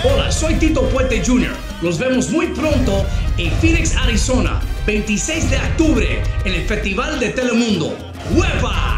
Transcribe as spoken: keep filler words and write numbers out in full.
Hola, soy Tito Puente junior Los vemos muy pronto en Phoenix, Arizona, veintiséis de octubre, en el Festival de Telemundo. ¡Huepa!